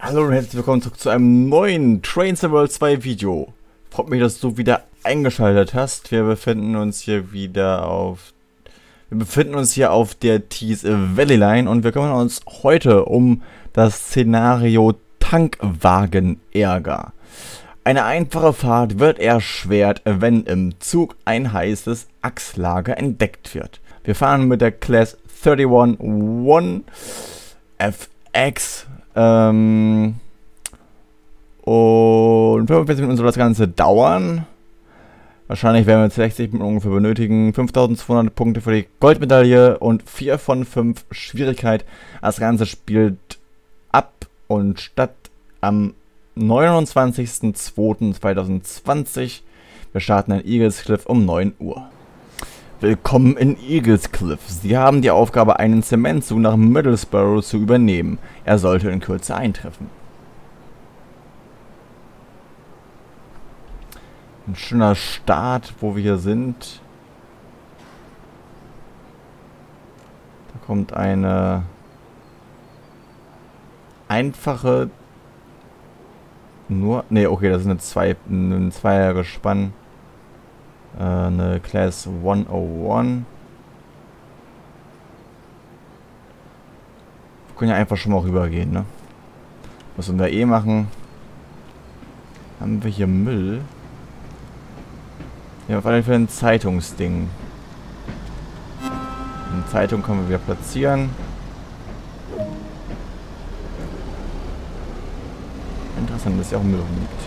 Hallo und herzlich willkommen zurück zu einem neuen Train Sim World 2 Video. Freut mich, dass du wieder eingeschaltet hast. Wir befinden uns hier auf der Tees Valley Line und wir kümmern uns heute um das Szenario Tankwagen-Ärger. Eine einfache Fahrt wird erschwert, wenn im Zug ein heißes Achslager entdeckt wird. Wir fahren mit der Class 311 FX und 45 Minuten soll das Ganze dauern. Wahrscheinlich werden wir 60 Minuten ungefähr benötigen. 5200 Punkte für die Goldmedaille und 4 von 5 Schwierigkeit. Das Ganze spielt ab und statt am 29.02.2020. Wir starten in Eagles Cliff um 9 Uhr. Willkommen in Eagles Cliff. Sie haben die Aufgabe, einen Zementzug nach Middlesbrough zu übernehmen. Er sollte in Kürze eintreffen. Ein schöner Start, wo wir hier sind. Da kommt eine einfache... okay, das ist ein Zweiergespann. Eine Class 101. Wir können ja einfach schon mal rübergehen, ne? Was wir da machen. Haben wir hier Müll? Ja, auf jeden Fall ein Zeitungsding. Eine Zeitung können wir wieder platzieren. Interessant, dass hier auch Müll rumliegt.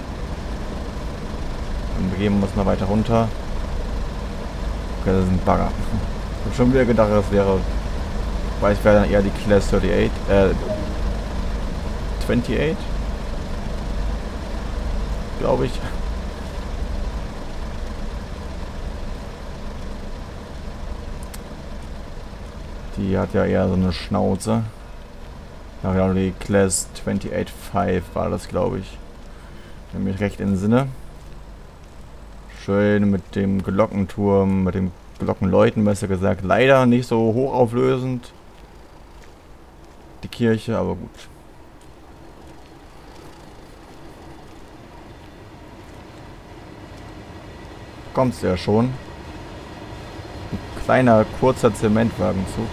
Dann begeben wir uns mal weiter runter. Okay, das ist ein Bagger. Ich habe schon wieder gedacht, das wäre... Weiß wäre dann eher die Class 28. 28? Glaube ich. Die hat ja eher so eine Schnauze. Ja, genau, die Class 28.5 war das, glaube ich. Wenn mich recht in Sinne. Schön mit dem Glockenturm, mit dem Glockenläuten, besser gesagt. Leider nicht so hochauflösend. Die Kirche, aber gut. Kommt's ja schon. Ein kleiner, kurzer Zementwagenzug.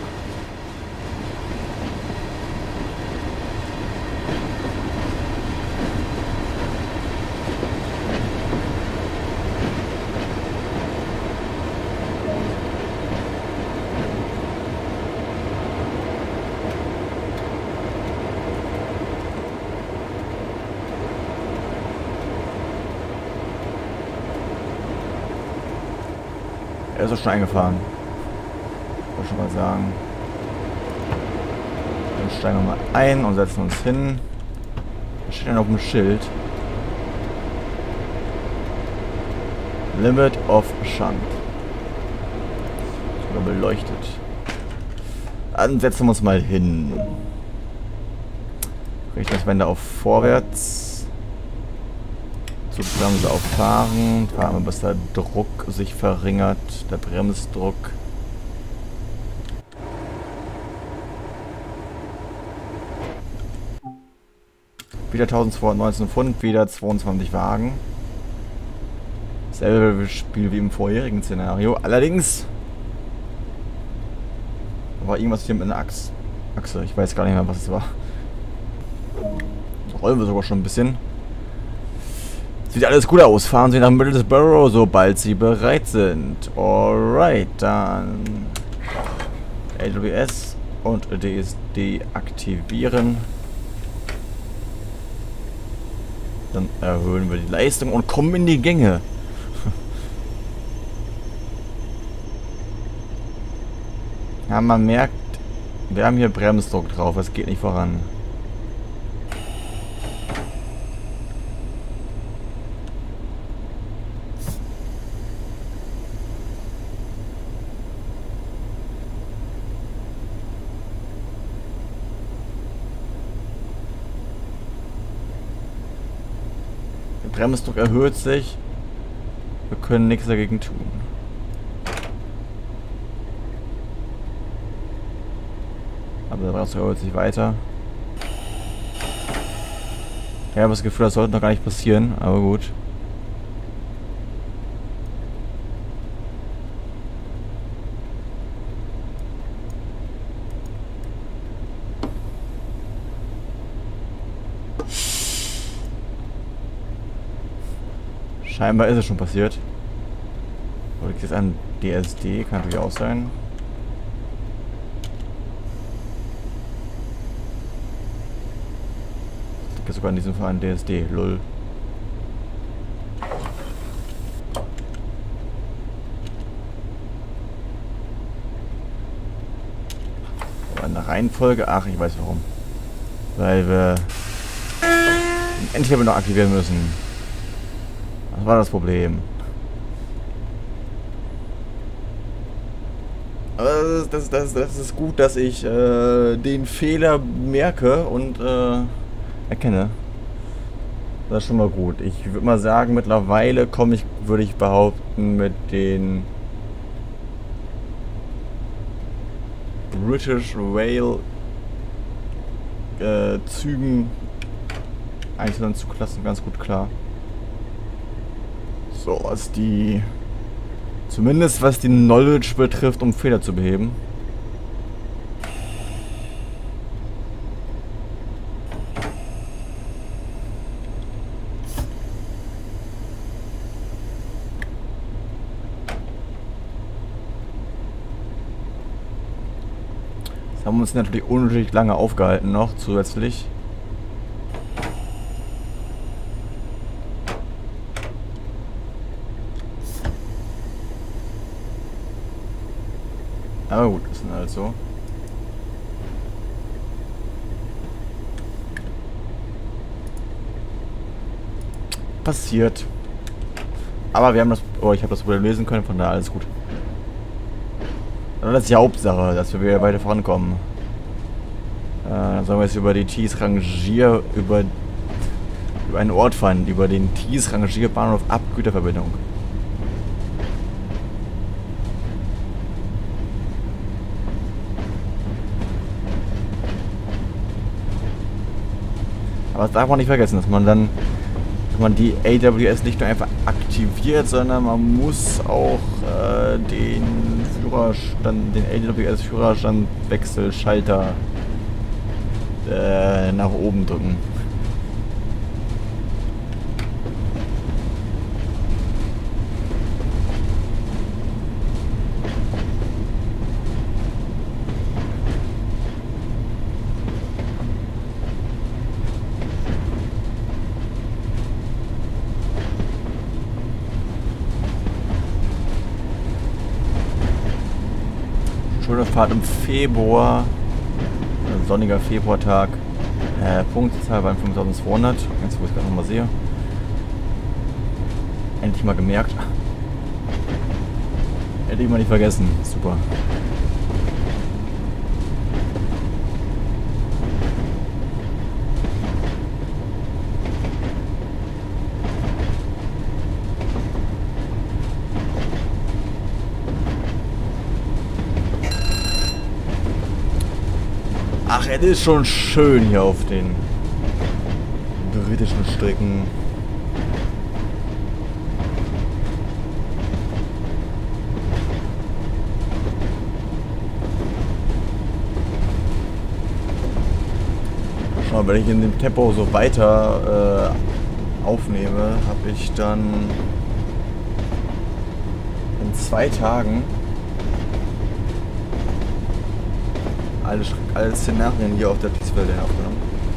Er ist auch schon eingefahren. Wollte schon mal sagen. Dann steigen wir mal ein und setzen uns hin. Was steht denn auf dem Schild? Limit of Shunt. Sogar beleuchtet. Dann setzen wir uns mal hin. Richten das Wende auf vorwärts. Zugbremse auf Fahren. Fahren wir, bis der Druck sich verringert. Der Bremsdruck. Wieder 1219 Pfund, wieder 22 Wagen. Selbe Spiel wie im vorherigen Szenario. Allerdings war irgendwas hier mit einer Achse. Ich weiß gar nicht mehr, was es war. Rollen wir sogar schon ein bisschen. Sieht alles gut aus. Fahren Sie nach Middlesbrough, sobald Sie bereit sind. Alright, dann AWS und DSD aktivieren. Dann erhöhen wir die Leistung und kommen in die Gänge. Ja, man merkt, wir haben hier Bremsdruck drauf. Es geht nicht voran. Der Bremsdruck erhöht sich. Wir können nichts dagegen tun. Aber der Bremsdruck erhöht sich weiter. Ich habe das Gefühl, das sollte noch gar nicht passieren, aber gut. Scheinbar ist es schon passiert. Oder liegt es an DSD? Kann natürlich auch sein. Das liegt sogar in diesem Fall an DSD. Lol. Aber in der Reihenfolge? Ach, ich weiß warum. Weil wir endlich aber noch aktivieren müssen. Das war das Problem. Aber das ist gut, dass ich den Fehler merke und erkenne. Das ist schon mal gut. Ich würde mal sagen, mittlerweile komme ich, würde ich behaupten, mit den British Rail Zügen einzelnen Zugklassen ganz gut klar. So, zumindest was die Knowledge betrifft, um Fehler zu beheben. Das haben wir uns natürlich unnötig lange aufgehalten noch zusätzlich. Aber gut, das ist halt so. Passiert. Aber wir haben ich habe das Problem lösen können, von daher alles gut. Aber das ist die Hauptsache, dass wir wieder weiter vorankommen. Dann sollen wir jetzt über die über einen Ort fahren, über den Thies-Rangierbahnhof ab Güterverbindung. Aber das darf man nicht vergessen, dass man dann, die AWS nicht nur einfach aktiviert, sondern man muss auch den AWS-Führerstandwechselschalter nach oben drücken. Schöne Fahrt im Februar, ein sonniger Februartag, Punktzahl beim 5200, jetzt wo ich es gerade nochmal sehe, endlich mal gemerkt, hätte ich mal nicht vergessen, super. Ach, es ist schon schön hier auf den britischen Strecken. Schau mal, wenn ich in dem Tempo so weiter aufnehme, habe ich dann in 2 Tagen alle Szenarien hier auf der Peacewelle aufgenommen.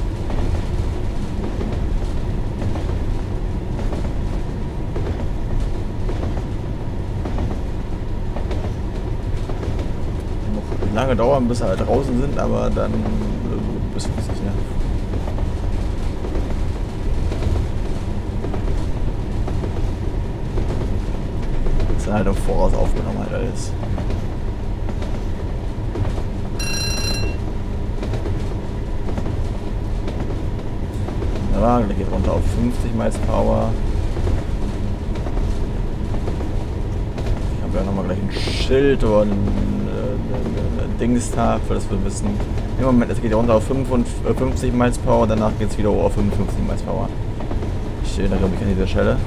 Noch lange dauern, bis wir halt draußen sind, aber dann bis es nicht mehr. Das ist halt im Voraus aufgenommen halt alles. Der geht runter auf 50 Miles Power. Ich habe ja nochmal gleich ein Schild und Dingstafel, dass wir wissen, im Moment, es geht ja runter auf 55 Miles per Hour, danach geht es wieder auf 55 Miles per Hour. Ich erinnere mich an dieser Stelle.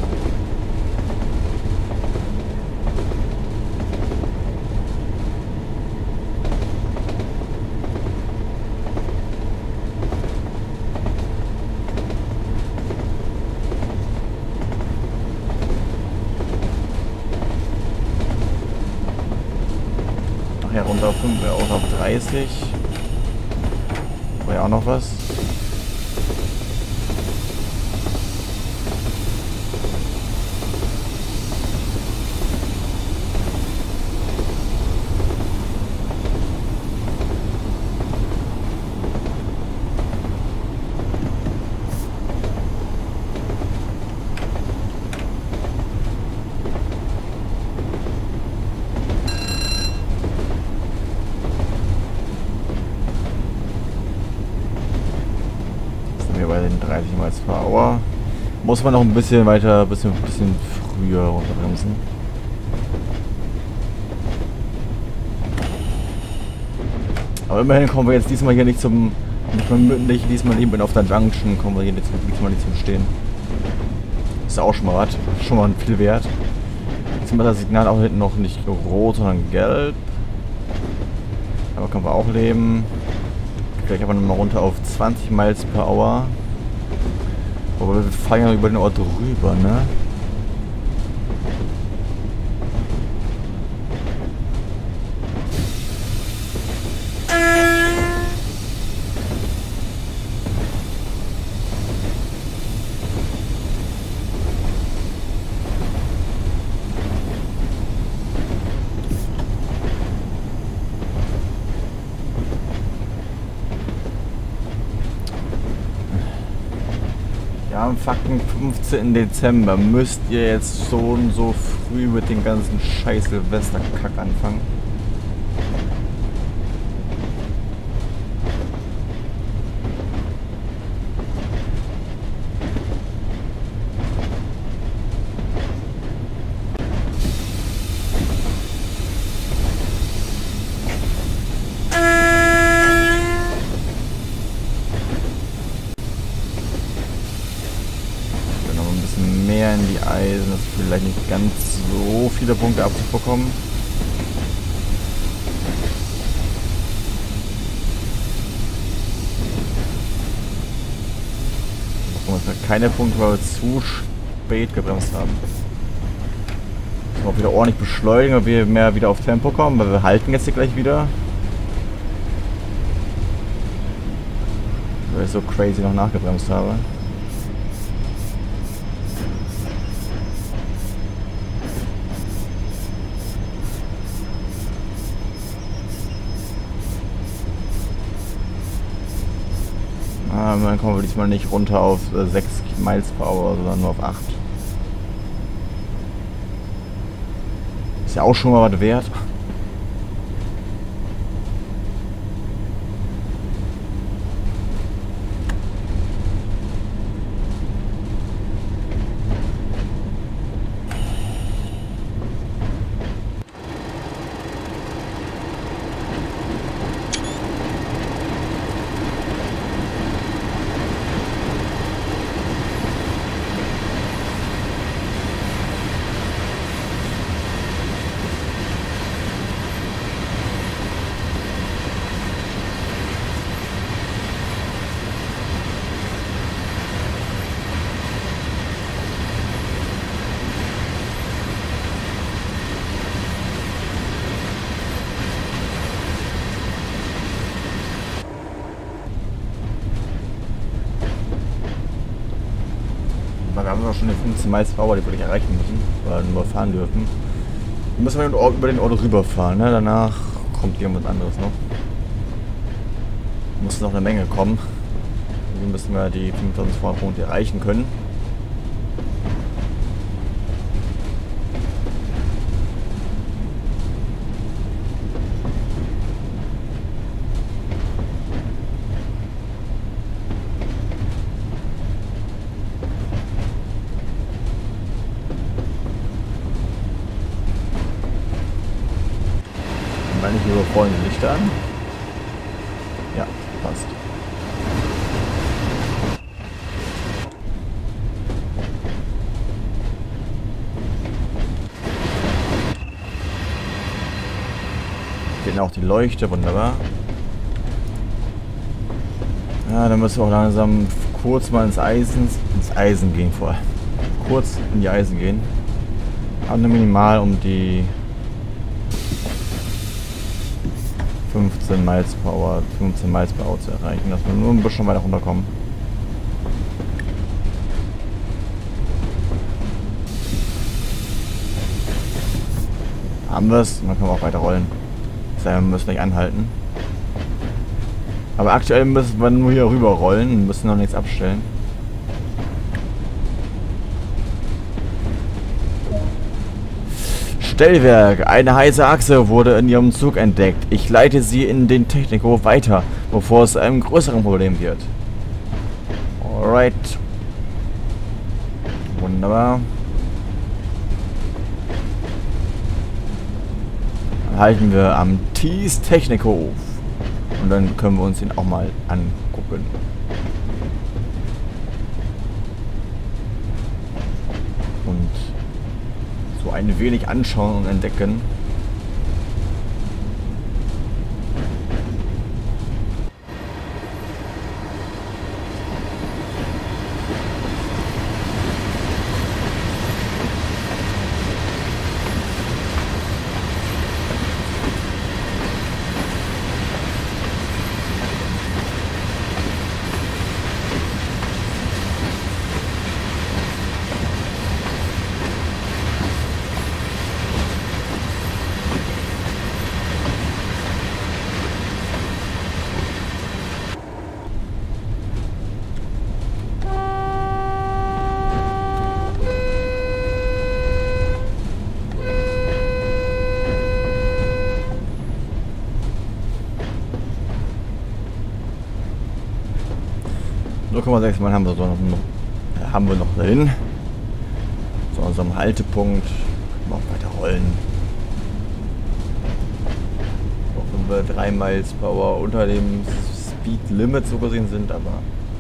Nachher runter auf 5, auch auf 30. War ja auch noch was. Bei den 30 Miles per Hour muss man noch ein bisschen weiter, bisschen früher runterbremsen. Aber immerhin kommen wir jetzt diesmal hier nicht zum, nicht diesmal eben auf der Junction, kommen wir hier diesmal nicht zum Stehen. Ist auch schon mal was, schon mal viel wert. Jetzt ist das Signal auch hinten noch nicht rot, sondern gelb. Aber können wir auch leben. Gleich aber nochmal runter auf 20 Miles per Hour. Aber wir fahren ja über den Ort rüber, ne? Am fucking 15. Dezember müsst ihr jetzt so und so früh mit den ganzen scheiß Silvesterkack anfangen. Mehr in die Eisen, das ist vielleicht nicht ganz so viele Punkte abzubekommen. Und keine Punkte, weil wir zu spät gebremst haben. Müssen wir auch wieder ordentlich beschleunigen, weil wir mehr wieder auf Tempo kommen, weil wir halten jetzt hier gleich wieder. Weil ich so crazy noch nachgebremst habe. Dann kommen wir diesmal nicht runter auf 6 Miles per Hour, sondern nur auf 8. Ist ja auch schon mal was wert. Wir haben auch schon die 15 Miles per Hour, die wir nicht erreichen müssen, oder nur fahren dürfen. Dann müssen wir über den Ort rüberfahren, ne? Danach kommt irgendwas anderes noch. Muss noch eine Menge kommen. Dann müssen wir die 5200 Punkte erreichen können. vorne die Lichter an? Ja, passt. Fehlen auch die Leuchte, wunderbar. Ja, dann müssen wir auch langsam kurz mal ins Eisen gehen vorher. Kurz in die Eisen gehen. Aber nur minimal, um die 15 Miles per Hour zu erreichen, dass wir nur ein bisschen weiter runterkommen. Haben wir es, dann können wir auch weiter rollen. Das heißt, wir müssen gleich anhalten. Aber aktuell müssen wir nur hier rüber rollen und müssen noch nichts abstellen. Stellwerk. Eine heiße Achse wurde in Ihrem Zug entdeckt. Ich leite Sie in den Technikhof weiter, bevor es zu einem größeren Problem wird. Alright. Wunderbar. Dann halten wir am Thies Technikhof. Und dann können wir uns den auch mal angucken. Und so ein wenig anschauen und entdecken. So, 0,6 Mal haben wir noch dahin. Zu unserem Haltepunkt. Können wir auch weiter rollen. Auch wenn wir 3 Miles per Hour unter dem Speed Limit so gesehen sind, aber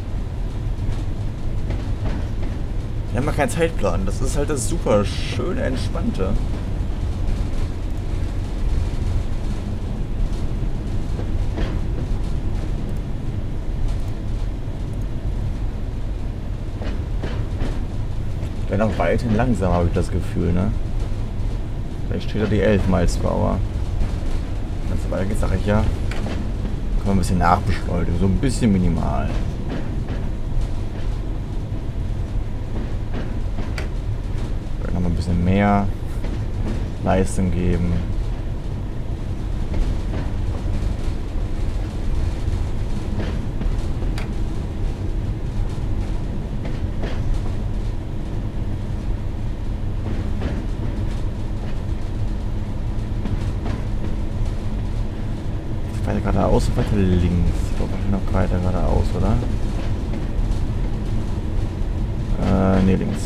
wir haben ja keinen Zeitplan. Das ist halt das super schöne, entspannte. Wäre noch weiterhin langsam, habe ich das Gefühl, ne? Vielleicht steht da die 11 Miles per Hour. Wenn es weitergeht, sage ich ja. Können wir ein bisschen nachbeschleunigen, so ein bisschen minimal. Vielleicht noch mal ein bisschen mehr Leistung geben. Weiter geradeaus und weiter links. Ich glaube, noch weiter geradeaus, oder? Ne, links.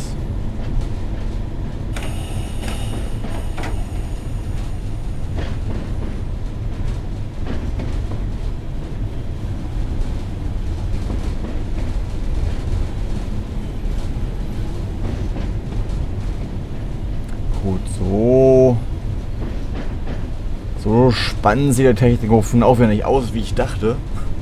Gut, so. So spannend sieht der Technikhof auch wieder nicht aus, wie ich dachte.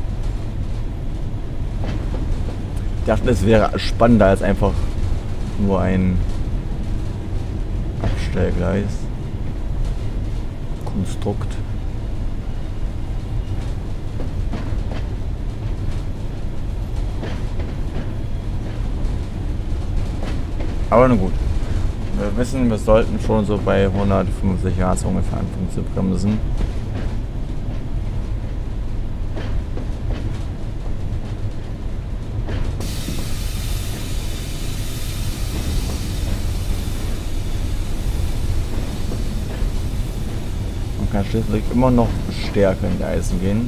Ich dachte, es wäre spannender als einfach nur ein Abstellgleis. Konstrukt. Aber na gut. Wir wissen, wir sollten schon so bei 150 Yards ungefähr anfangen zu bremsen. Man kann schließlich immer noch stärker in die Eisen gehen.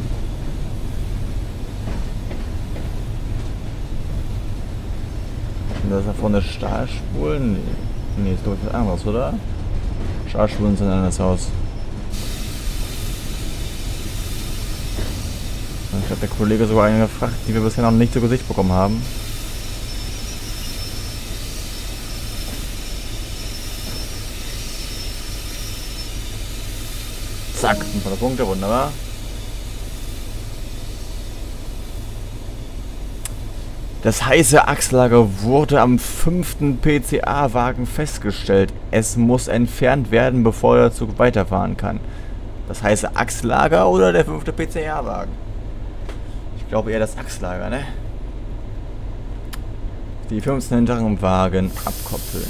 Und das ist da vorne Stahlspulen? Nee, ist glaube ich was anderes, oder? Stahlspulen sind anders aus. Der Kollege sogar eine Fracht, die wir bisher noch nicht zu Gesicht bekommen haben. Zack, 500 Punkte, wunderbar. Das heiße Achslager wurde am 5. PCA-Wagen festgestellt. Es muss entfernt werden, bevor der Zug weiterfahren kann. Das heiße Achslager oder der 5. PCA-Wagen? Ich glaube eher das Achslager, ne? Die 15 hinteren Wagen abkoppeln.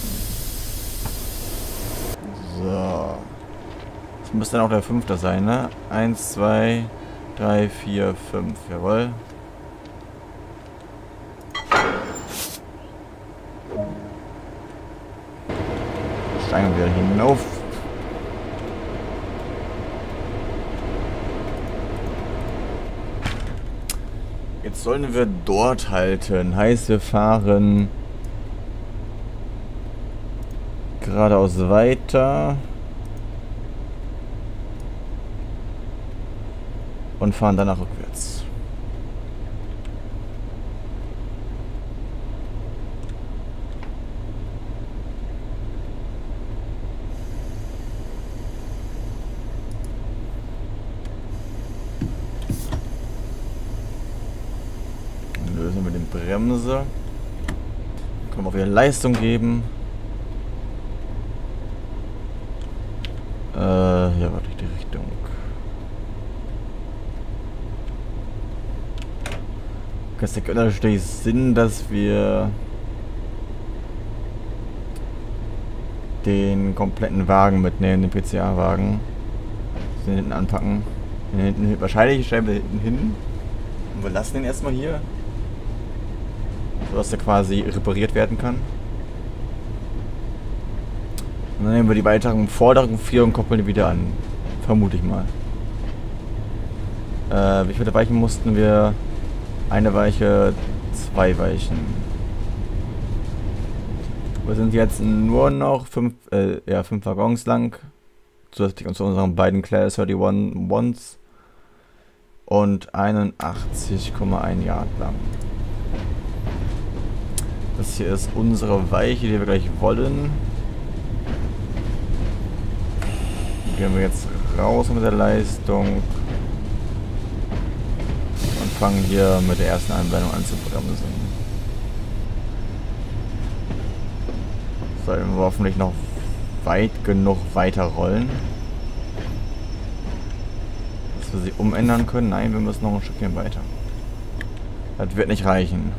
So. Das müsste dann auch der 5. sein, ne? 1, 2, 3, 4, 5. Jawohl. Steigen wir wieder hinauf. Jetzt sollen wir dort halten. Heißt, wir fahren geradeaus weiter und fahren danach rückwärts. Lösen wir den Bremse. Können wir auch wieder Leistung geben. Ja, warte, die Richtung. Es ergibt natürlich Sinn, dass wir den kompletten Wagen mitnehmen, den PCA-Wagen. Den hinten anpacken. Den hinten, wahrscheinlich stellen wir hinten hin. Und wir lassen den erstmal hier. Sodass der quasi repariert werden kann. Und dann nehmen wir die weiteren vorderen 4 und koppeln die wieder an. Vermute ich mal. Wie viele Weichen mussten wir? Eine Weiche, 2 Weichen. Wir sind jetzt nur noch 5 Waggons lang. Zusätzlich zu unseren beiden Class 31 Ones. Und 81,1 Yard lang. Das hier ist unsere Weiche, die wir gleich wollen. Gehen wir jetzt raus mit der Leistung. Und fangen hier mit der ersten Einblendung an zu bremsen. Sollten wir hoffentlich noch weit genug weiter rollen. Dass wir sie umändern können. Nein, wir müssen noch ein Stückchen weiter. Das wird nicht reichen.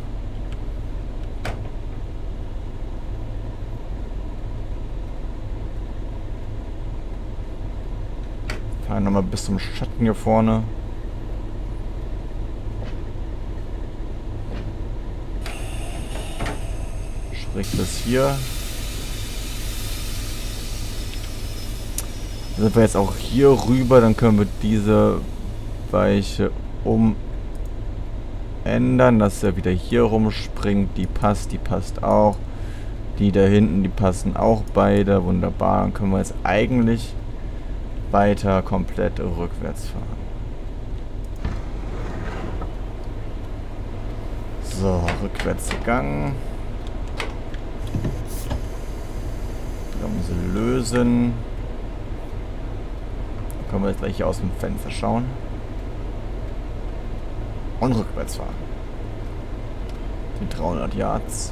Fahren nochmal bis zum Schatten hier vorne. Sprich bis hier. Sind wir jetzt auch hier rüber, dann können wir diese Weiche umändern, dass er wieder hier rumspringt. Die passt auch. Die da hinten, die passen auch beide. Wunderbar. Dann können wir jetzt eigentlich weiter komplett rückwärts fahren. So, Rückwärtsgang. Bremse lösen. Dann können wir jetzt gleich hier aus dem Fenster schauen. Und rückwärts fahren. Die 300 Yards.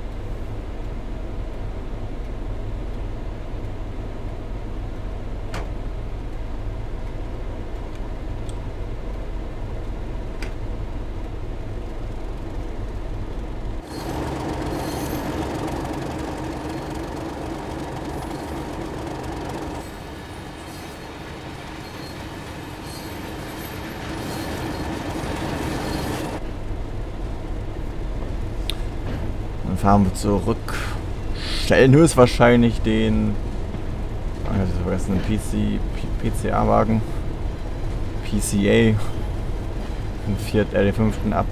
Dann fahren wir zurück. Stellen höchstwahrscheinlich den PCA-Wagen. PCA. Den 5. ab.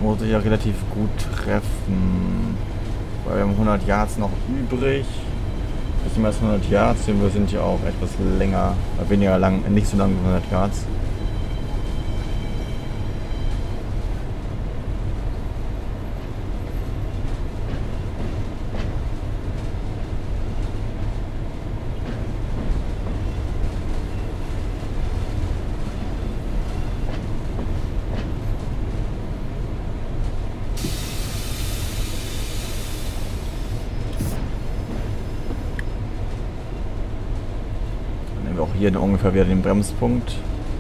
muss ich ja relativ gut treffen. Weil wir haben 100 Yards noch übrig. Bisschen mehr als 100 Yards. Wir sind ja auch etwas länger, weniger lang, nicht so lang wie 100 Yards. Auch hier ungefähr wieder den Bremspunkt.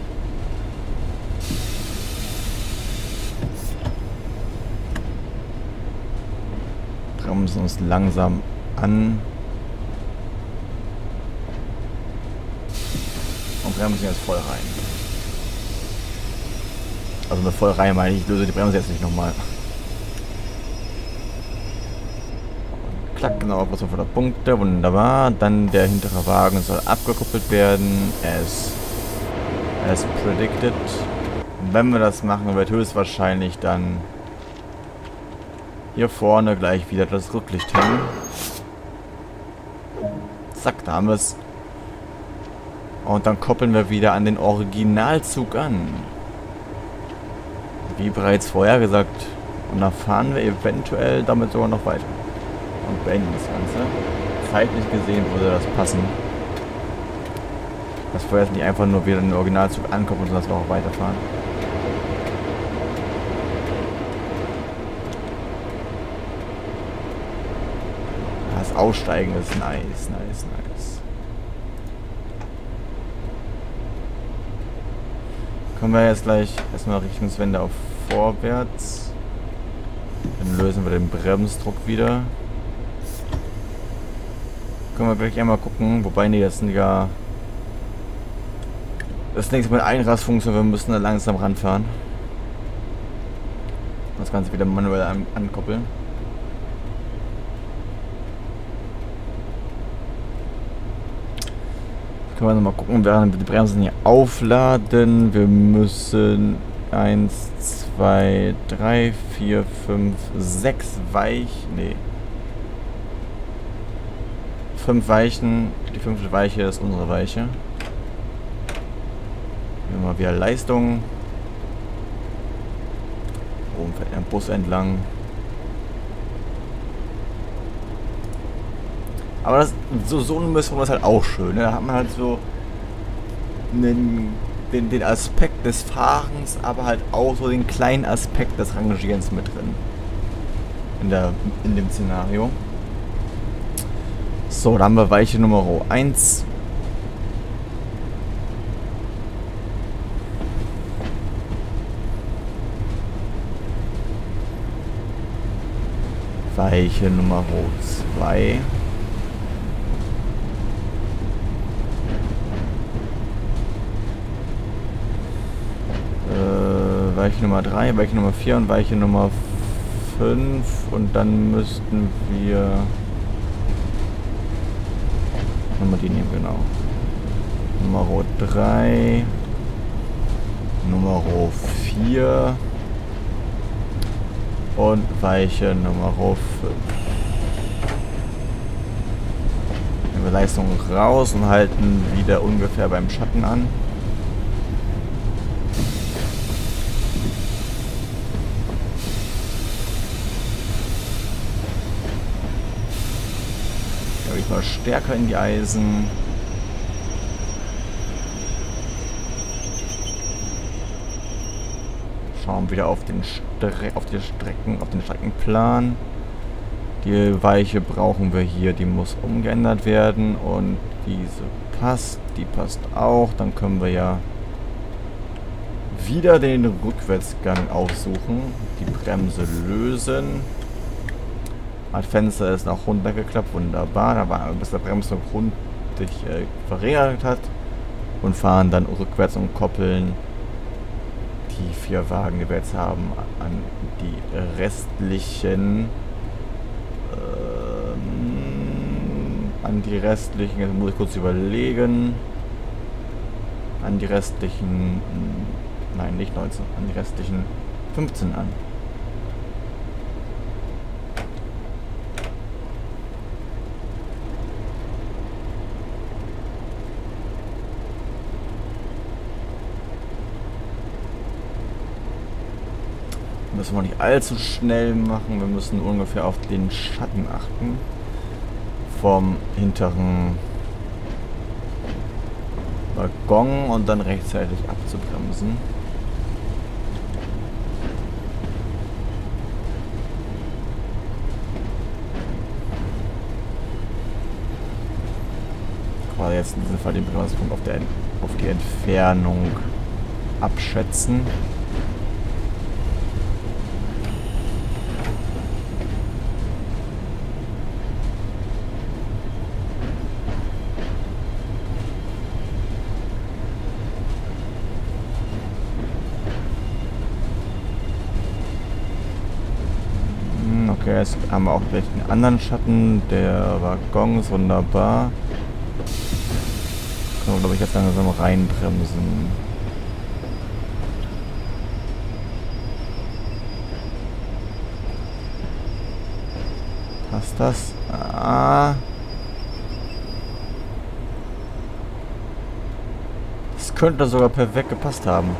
Bremsen uns langsam an. Und bremsen jetzt voll rein. Also eine voll rein meine ich löse die Bremse jetzt nicht nochmal. Klack, genau, plus 500 Punkte, wunderbar. Dann der hintere Wagen soll abgekuppelt werden, as predicted. Wenn wir das machen, wird höchstwahrscheinlich dann hier vorne gleich wieder das Rücklicht hängen. Zack, da haben wir es. Und dann koppeln wir wieder an den Originalzug an. Wie bereits vorher gesagt. Und dann fahren wir eventuell damit sogar noch weiter. Und beenden das Ganze. Zeitlich gesehen würde das passen. Dass wir jetzt nicht einfach nur wieder den Originalzug ankommen, sondern dass wir auch weiterfahren. Das Aussteigen ist nice, nice, nice. Kommen wir jetzt gleich erstmal Richtungswende auf vorwärts. Dann lösen wir den Bremsdruck wieder. Können wir gleich einmal gucken, wobei, nee, das sind ja... Das ist nichts mit Einrastfunktion, wir müssen da langsam ranfahren. Das Ganze wieder manuell ankoppeln. Können wir nochmal gucken, während wir die Bremsen hier aufladen. Wir müssen 1, 2, 3, 4, 5, 6 Weichen. 5 Weichen. Die 5. Weiche ist unsere Weiche. Nehmen wir mal wieder Leistung. Oben fährt ein Bus entlang. Aber das, so eine Messung ist halt auch schön. Ne? Da hat man halt so den Aspekt des Fahrens, aber halt auch so den kleinen Aspekt des Rangierens mit drin. In dem Szenario. So, da haben wir Weiche Nummer 1. Weiche Nummer 2. Weiche Nummer 3, Weiche Nummer 4 und Weiche Nummer 5. Und dann müssten wir... Nochmal die nehmen, genau. Nummer 3. Nummer 4. Und Weiche Nummer 5. Nehmen wir Leistung raus und halten wieder ungefähr beim Schatten an. Mal stärker in die Eisen. Schauen wieder auf den Streckenplan. Die Weiche brauchen wir hier, die muss umgeändert werden und diese passt, die passt auch. Dann können wir ja wieder den Rückwärtsgang aufsuchen, die Bremse lösen. Das Fenster ist nach runtergeklappt, wunderbar. Da war bis der Bremsdruck sich verringert hat und fahren dann rückwärts und koppeln die 4 Wagen, die wir jetzt haben, an die restlichen. Jetzt muss ich kurz überlegen. An die restlichen. Nein, nicht 19, an die restlichen 15 an. Müssen wir nicht allzu schnell machen. Wir müssen ungefähr auf den Schatten achten. Vom hinteren Waggon und dann rechtzeitig abzubremsen. Quasi jetzt in diesem Fall den Bremspunkt auf die Entfernung abschätzen. Okay, jetzt haben wir auch gleich einen anderen Schatten. Der Waggon ist wunderbar. Können wir, glaube ich, jetzt langsam reinbremsen. Passt das? Ah. Das könnte sogar perfekt gepasst haben.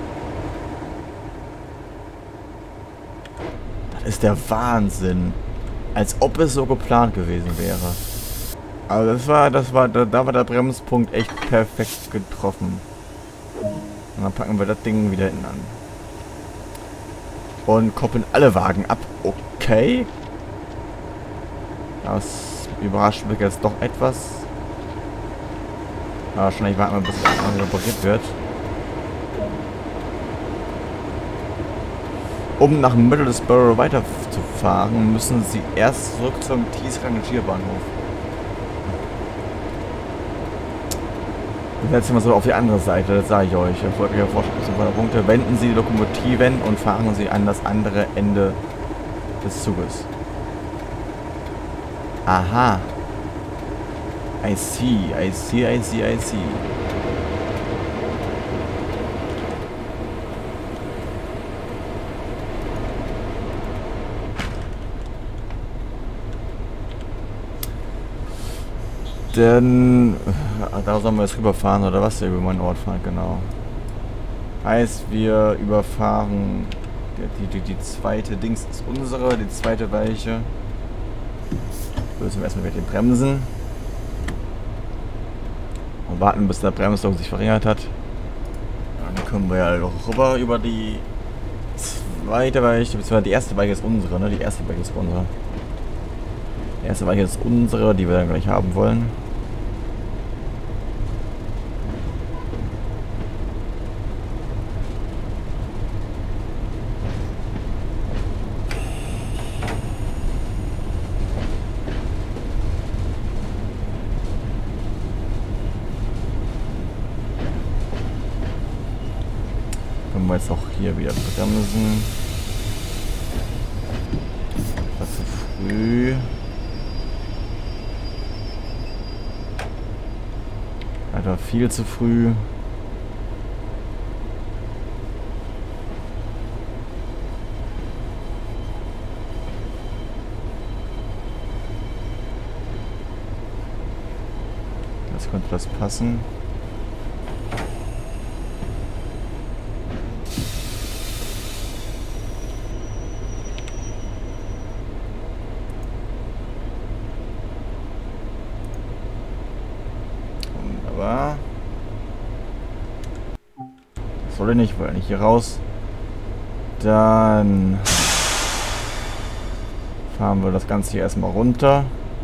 Das ist der Wahnsinn. Als ob es so geplant gewesen wäre. Aber da war der Bremspunkt echt perfekt getroffen. Und dann packen wir das Ding wieder hinten an. Und koppeln alle Wagen ab. Okay. Das überrascht mich jetzt doch etwas. Aber wahrscheinlich warten wir, bis es repariert wird. Um nach Middlesbrough weiterzufahren, müssen sie erst zurück zum Thies-Rangierbahnhof. Und jetzt sind wir so auf die andere Seite, das sage ich euch. Erfolgreicher Fortschritt von der Punkte. Wenden Sie die Lokomotiven und fahren Sie an das andere Ende des Zuges. Aha. I see, I see, I see, I see. Denn da sollen wir jetzt rüberfahren, oder was? Wir über meinen Ort fahren, genau. Heißt, wir überfahren die zweite Dings ist unsere, die zweite Weiche. Lösen wir erstmal mit den Bremsen. Und warten, bis der Bremsdruck sich verringert hat. Dann können wir ja noch rüber über die zweite Weiche, beziehungsweise die erste Weiche ist unsere, ne? Die erste Weiche ist unsere. Die erste Weiche ist unsere, die wir dann gleich haben wollen. Können wir jetzt auch hier wieder bremsen. Etwas zu früh. Alter, viel zu früh. Jetzt könnte das passen. Wunderbar. Das soll ich nicht, weil nicht hier raus. Dann fahren wir das Ganze hier erstmal runter.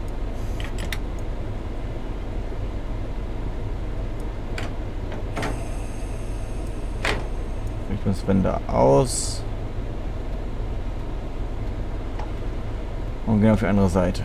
Richtungswende aus. Und gehen auf die andere Seite.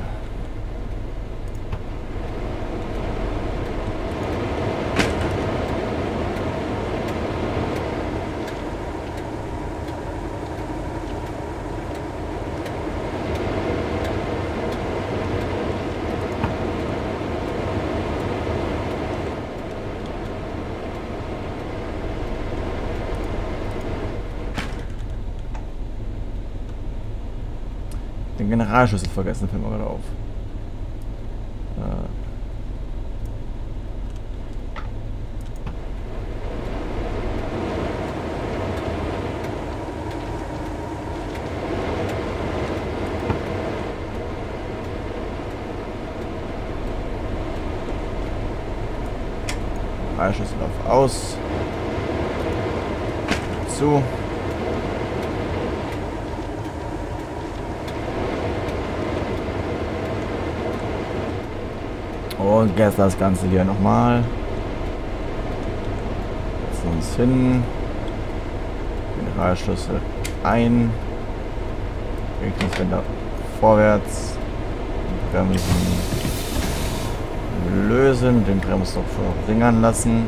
Den Generalschlüssel vergessen, fällt mir gerade auf. Generalschlüssel auf aus. Zu. Und jetzt das Ganze hier nochmal. Setzen uns hin. Generalschlüssel ein. Richtungswender vorwärts. Bremsen lösen. Den Bremsdruck verringern lassen.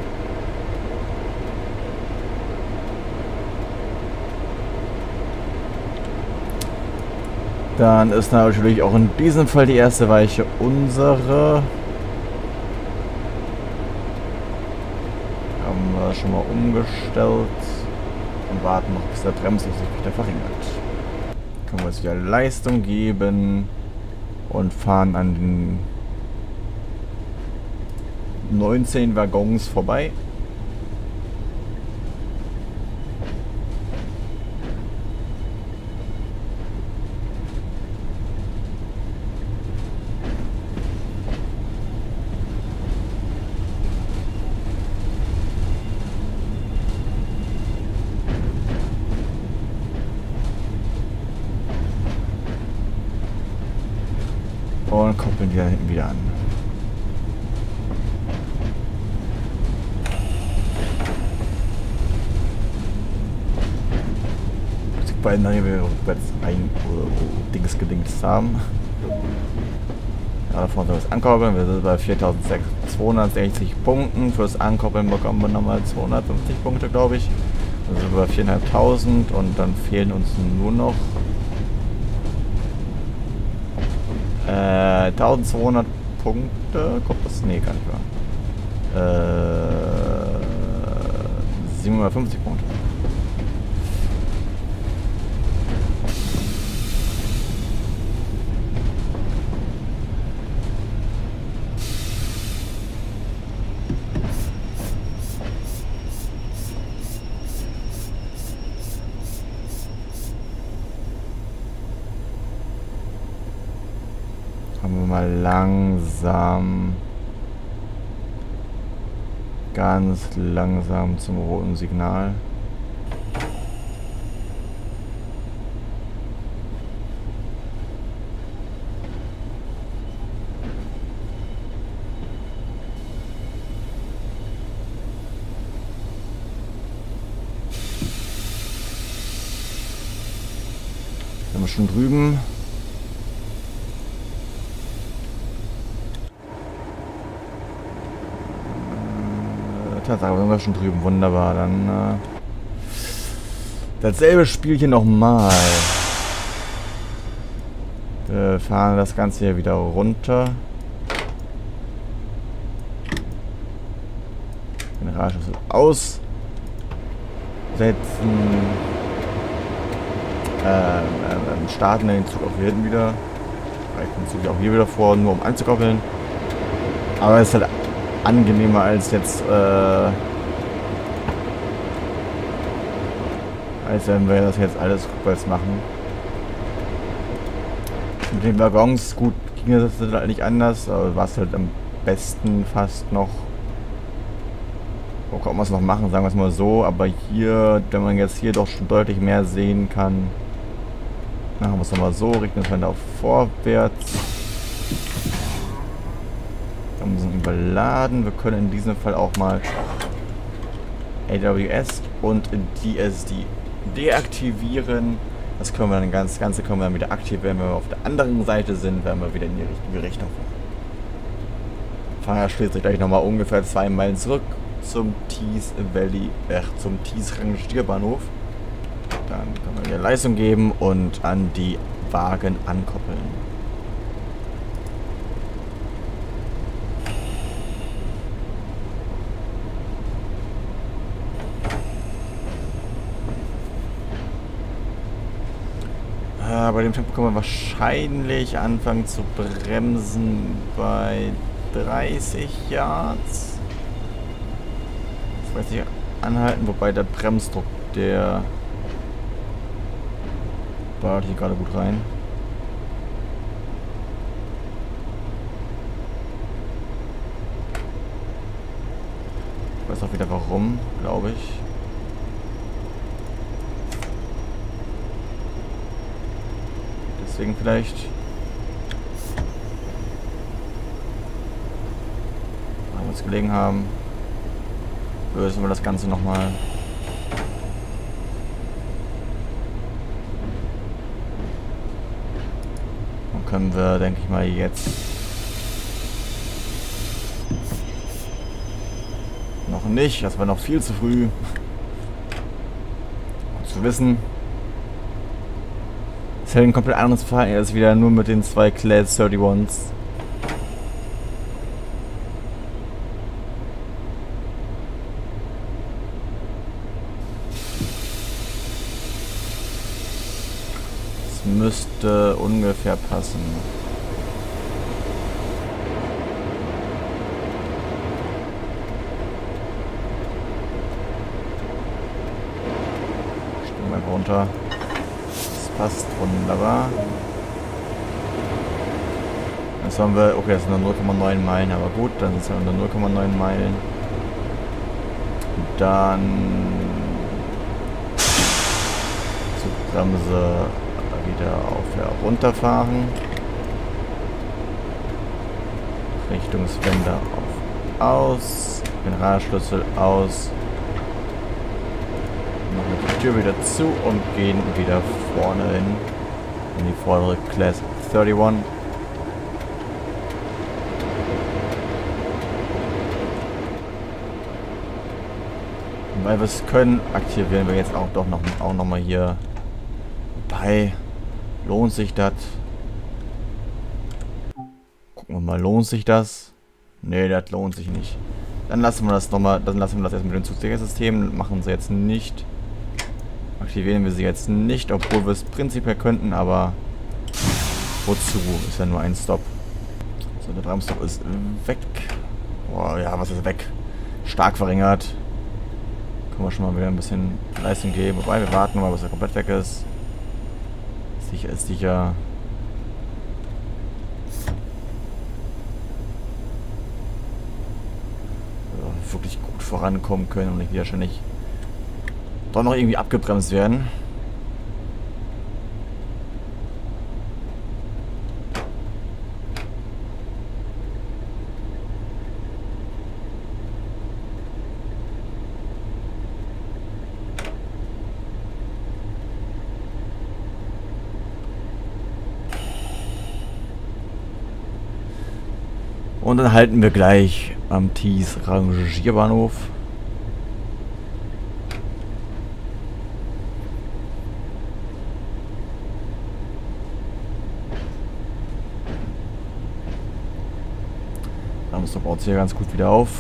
Dann ist natürlich auch in diesem Fall die erste Weiche unsere. Haben wir schon mal umgestellt und warten noch, bis der Bremsdruck sich wieder verringert. Können wir jetzt wieder Leistung geben und fahren an den 19 Waggons vorbei. Und koppeln die da hinten wieder an. Die beiden dann hier rückwärts ein Dings gedingst haben. Ja, davon sollen wir das ankoppeln. Wir sind bei 4260 Punkten. Fürs Ankoppeln bekommen wir nochmal 250 Punkte, glaube ich. Dann sind wir bei 4.500 und dann fehlen uns nur noch 1200 Punkte. Kommt das? Nee, gar nicht wahr. 750 Punkte. Kommen wir mal langsam, ganz langsam zum roten Signal. Sind wir schon drüben? Tatsache, sind wir schon drüben. Wunderbar, dann dasselbe Spielchen nochmal. Wir fahren das Ganze hier wieder runter. Generalschlüssel aus. Setzen. Starten den Zug auch hier hinten wieder. Reicht den Zug auch hier wieder vor, nur um anzukoppeln. Aber es ist halt angenehmer als jetzt, als wenn wir das jetzt alles rückwärts machen. Mit den Waggons, gut, ging das halt nicht anders, aber war es halt am besten fast noch. Wo kann man es noch machen, sagen wir es mal so, aber hier, wenn man jetzt hier doch schon deutlich mehr sehen kann, machen wir es nochmal so, richten wir auf vorwärts. Wir sind überladen. Wir können in diesem Fall auch mal AWS und DSD deaktivieren. Das können wir dann das Ganze können wir dann wieder aktivieren, wenn wir auf der anderen Seite sind, wenn wir wieder in die richtige Richtung fahren. Fahrer schließt gleich nochmal ungefähr 2 Meilen zurück zum Tees Valley, zum Tees Rangierbahnhof. Dann können wir wieder Leistung geben und an die Wagen ankoppeln. Bei dem Tempo können wir wahrscheinlich anfangen zu bremsen bei 30 Yards. Das weiß ich anhalten, wobei der Bremsdruck, der ballert hier gerade gut rein. weiß auch wieder warum, glaube ich. Deswegen vielleicht. Wenn wir uns gelegen haben, lösen wir das Ganze nochmal. Und können wir, denke ich mal, jetzt noch nicht. Das war noch viel zu früh. Gut zu wissen. Es ist halt ein komplett anderes Verhalten. Er ist wieder nur mit den 2 Class 31s. Es müsste ungefähr passen. Springen wir einfach runter. Passt wunderbar. Jetzt haben wir, okay, das sind nur 0,9 Meilen, aber gut, dann sind es nur 0,9 Meilen. Und dann Zugbremse wieder auf runterfahren. Richtungswende auf aus. Generalschlüssel aus. Machen wir die Tür wieder zu und gehen wieder vorne hin. In die vordere Class 31. Und weil wir es können, aktivieren wir jetzt auch doch noch mal hier. Wobei, lohnt sich das? Gucken wir mal, lohnt sich das? Nee, das lohnt sich nicht. Dann lassen wir das nochmal, dann lassen wir das jetzt mit dem Zugsicherungssystem, machen sie jetzt nicht. Aktivieren wir sie jetzt nicht, obwohl wir es prinzipiell könnten, aber wozu? Ist ja nur ein Stop. So, der Bremsstop ist weg. Boah, ja, was ist weg? Stark verringert. Können wir schon mal wieder ein bisschen Leistung geben. Wobei, wir warten mal, bis er komplett weg ist. Sicher ist sicher. Also, wirklich gut vorankommen können und nicht wahrscheinlich doch noch irgendwie abgebremst werden. Und dann halten wir gleich am Thies Rangierbahnhof. Bremsstock baut sich hier ganz gut wieder auf.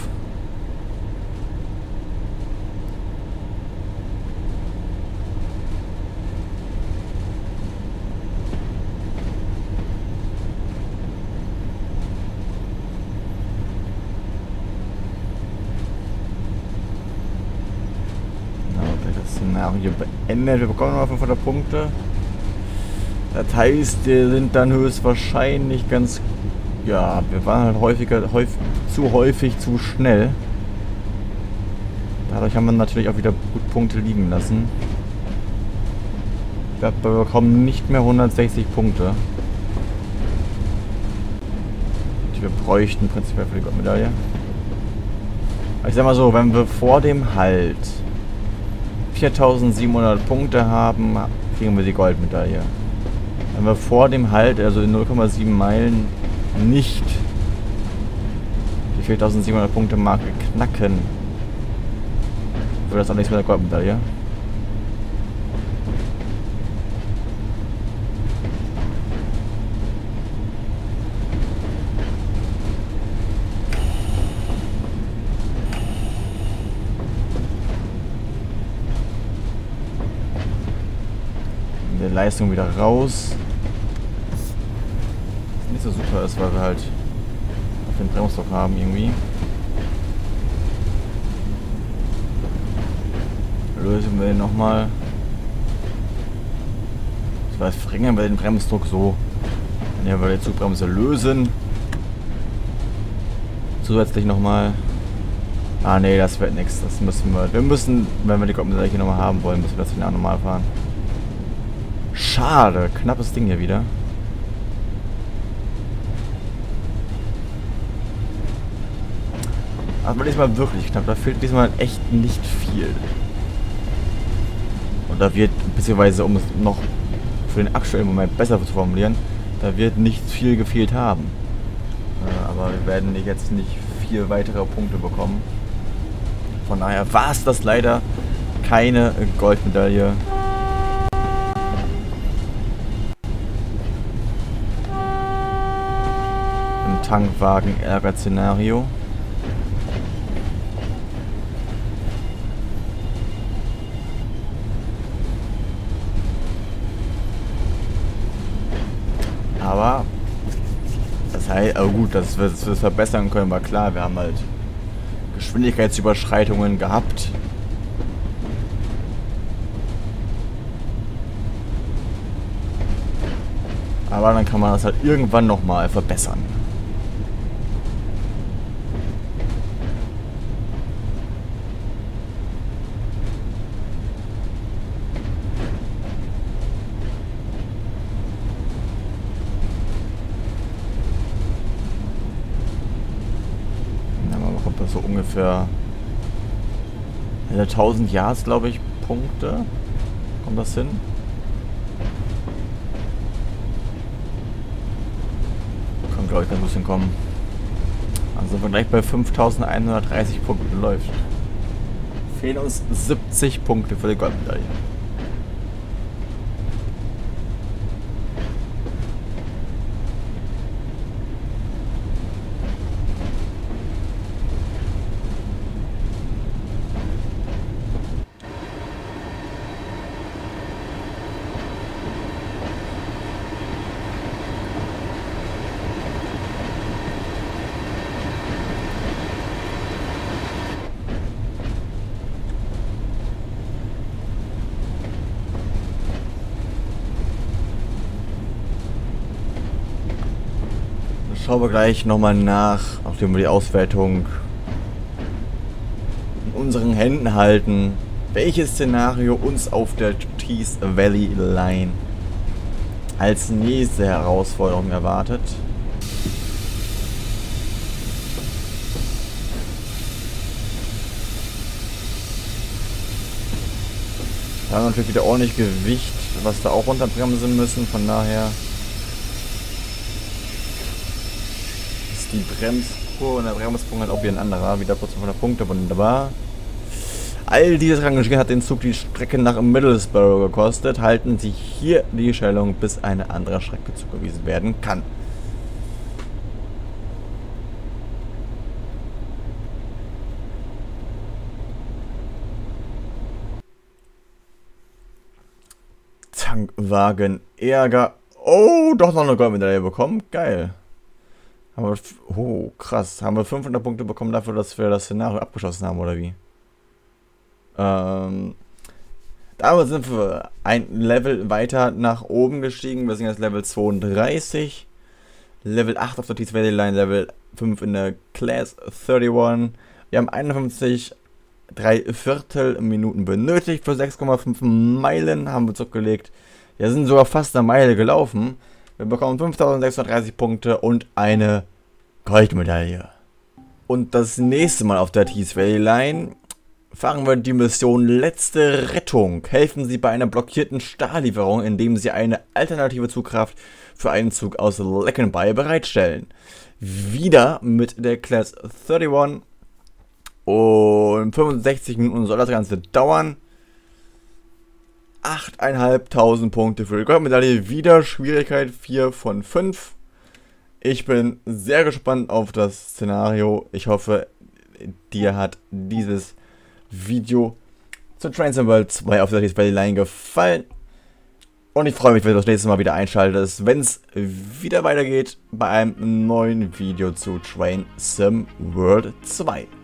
Hier beendet. Wir bekommen nochmal 500 Punkte. Das heißt, wir sind dann höchstwahrscheinlich ganz... Ja, wir waren halt zu häufig zu schnell. Dadurch haben wir natürlich auch wieder gut Punkte liegen lassen. Ich glaube, wir bekommen nicht mehr 160 Punkte. Die wir bräuchten prinzipiell für die Goldmedaille. Aber ich sag mal so, wenn wir vor dem Halt 4700 Punkte haben, kriegen wir die Goldmedaille. Wenn wir vor dem Halt, also in 0,7 Meilen, nicht die 4700 Punkte Marke knacken, wird das auch nichts mit der Goldmedaille. Leistung wieder raus. Was nicht so super ist, weil wir halt auf den Bremsstock haben irgendwie. Lösen wir den nochmal. Das heißt, verringern wir den Bremsdruck so. Wenn wir die Zugbremse lösen. Zusätzlich nochmal. Ah nee, das wird nichts. Das müssen wir. Wir müssen, wenn wir die Goldmedaille hier nochmal haben wollen, müssen wir das Finale normal fahren. Schade, knappes Ding hier wieder. Aber diesmal wirklich knapp. Da fehlt diesmal echt nicht viel. Und da wird, beziehungsweise um es noch für den aktuellen Moment besser zu formulieren, da wird nicht viel gefehlt haben. Aber wir werden jetzt nicht 4 weitere Punkte bekommen. Von daher war es das leider keine Goldmedaille. Im Tankwagen-Ärger-Szenario. Aber das heißt, aber gut, dass wir es verbessern können, war klar. Wir haben halt Geschwindigkeitsüberschreitungen gehabt. Aber dann kann man das halt irgendwann nochmal verbessern. So ungefähr 1000 Yards, glaube ich, Punkte. Kommt das hin? Kann, glaube ich, ganz gut hinkommen. Also sind wir gleich bei 5130 Punkten läuft. Fehlen uns 70 Punkte für die Goldmedaille. Schauen wir gleich nochmal nach, nachdem wir die Auswertung in unseren Händen halten, welches Szenario uns auf der Tees Valley Line als nächste Herausforderung erwartet. Da haben wir natürlich wieder ordentlich Gewicht, was da auch runterbremsen müssen, von daher die Bremsspur und der Bremssprung halt auch wie ein anderer, wieder kurz 500 Punkte, wunderbar. All dieses Rangieren hat den Zug die Strecke nach Middlesbrough gekostet, halten sich hier die Stellung, bis eine andere Strecke zugewiesen werden kann. Tankwagen Ärger. Oh, doch noch eine Goldmedaille bekommen, geil. Haben wir, oh, krass. Haben wir 500 Punkte bekommen dafür, dass wir das Szenario abgeschlossen haben, oder wie? Damit sind wir ein Level weiter nach oben gestiegen. Wir sind jetzt Level 32. Level 8 auf der Tees Valley Line, Level 5 in der Class 31. Wir haben 51 3/4 Minuten benötigt für 6,5 Meilen. Haben wir zurückgelegt. Wir sind sogar fast eine Meile gelaufen. Wir bekommen 5630 Punkte und eine Goldmedaille. Und das nächste Mal auf der Tees Valley Line fahren wir die Mission Letzte Rettung. Helfen Sie bei einer blockierten Stahllieferung, indem Sie eine alternative Zugkraft für einen Zug aus Leckenby bereitstellen. Wieder mit der Class 31. Und 65 Minuten soll das Ganze dauern. 8.500 Punkte für die Goldmedaille. Wieder Schwierigkeit 4 von 5. Ich bin sehr gespannt auf das Szenario. Ich hoffe, dir hat dieses Video zu Trains in World 2 auf der Tees Valley Line gefallen. Und ich freue mich, wenn du das nächste Mal wieder einschaltest, wenn es wieder weitergeht bei einem neuen Video zu Train Sim World 2.